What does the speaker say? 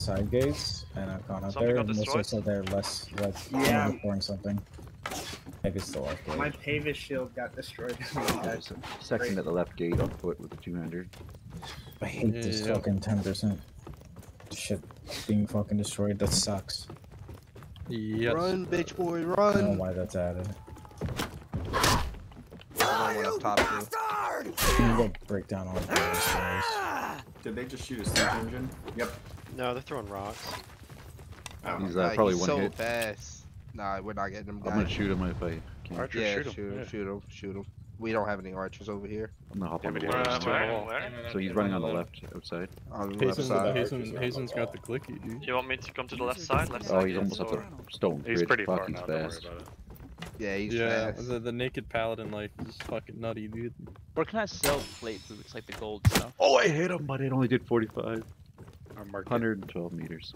side gates, and I've gone up Something there, got and it looks destroyed? like they're less, like, Yeah. pouring something. Maybe it's the left gate. My Pavis shield got destroyed. There's a second at the left gate on foot with the 200. I hate this fucking 10%. Shit being fucking destroyed, that sucks. Yes. Run, bitch boy, I don't know run! why that's added. Up top too. I'm gonna go break down all the stairs. Did they just shoot a siege engine? Yep. No, they're throwing rocks. Oh. He's Nah, probably he's one so hit. fast. Nah, we're not getting him. I'm gonna shoot him if I can. Archer, Yeah, shoot him. shoot him, Yeah. shoot him, shoot him. We don't have any archers over here. I'm gonna hop Yeah, on the but wall. yeah, there's two on the wall. So he's running on the left outside. On the left side. Hazen's got the clicky, dude. You want me to come to the left side? Left Oh, side, he's yes, almost up or- the stone He's bridge. pretty Fuck, far he's now, don't worry fast. about it. Yeah, he's Yeah, fast. the naked paladin like is fucking nutty, dude. Or can I sell plates? It looks like the gold stuff. Oh, I hit him, but it only did 45. Our market. 112 meters.